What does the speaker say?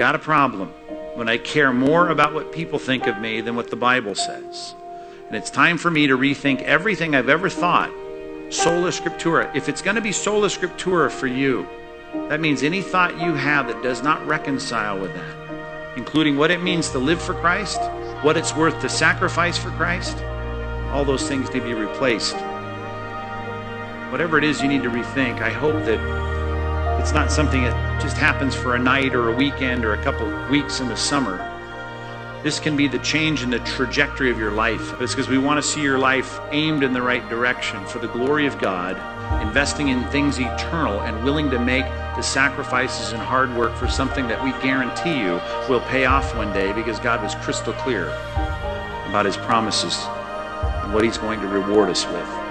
got a problem when I care more about what people think of me than what the Bible says. And it's time for me to rethink everything I've ever thought. Sola Scriptura. If it's going to be Sola Scriptura for you, that means any thought you have that does not reconcile with that, including what it means to live for Christ, what it's worth to sacrifice for Christ, all those things need to be replaced. Whatever it is you need to rethink, I hope that it's not something that just happens for a night or a weekend or a couple weeks in the summer. This can be the change in the trajectory of your life. It's because we want to see your life aimed in the right direction for the glory of God, investing in things eternal and willing to make the sacrifices and hard work for something that we guarantee you will pay off one day, because God was crystal clear about his promises and what he's going to reward us with.